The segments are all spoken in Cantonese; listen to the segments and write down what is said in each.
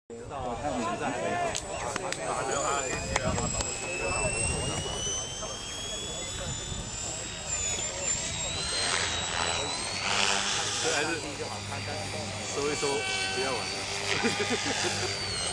他们现在还没好。这还是收一收，不要玩了。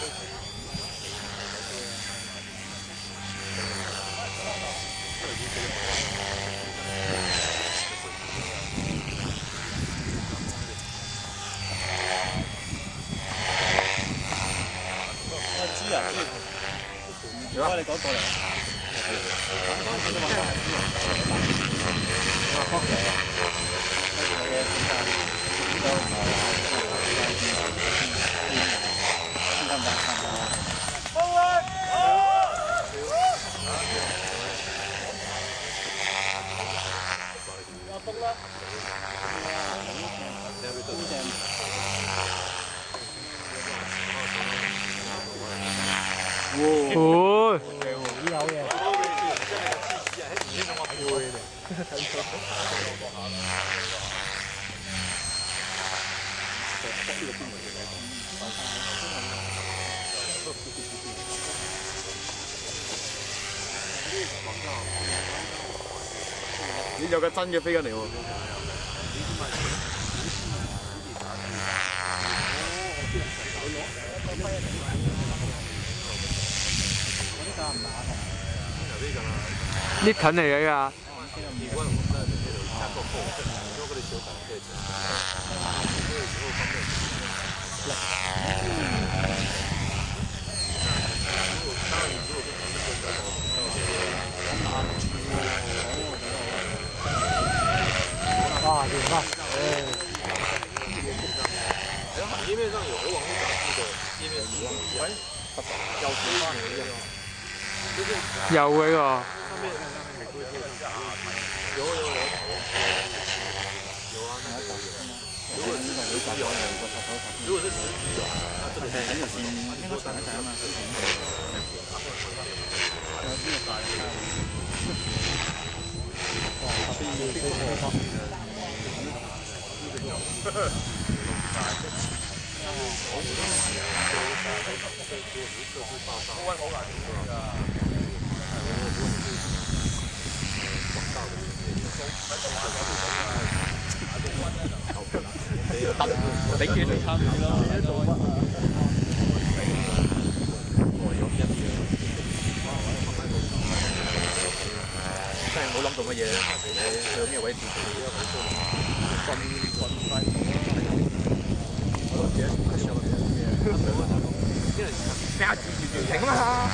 知啊，如果你嗰個嚟， 哦， 有嘢。 你有個真嘅飛緊嚟喎！ Lepton 嚟嘅㗎。 哇，连发！ 页面上有和网络展示的页面图案，小图一模一样。 有嘅喎。 上面有。有啊，那个如果是实体有，如果是实体有，那这个是很有心，应该传一传嘛。頂住嚟參與咯，真係冇諗到乜嘢，去到咩位置？咩啊？停啦！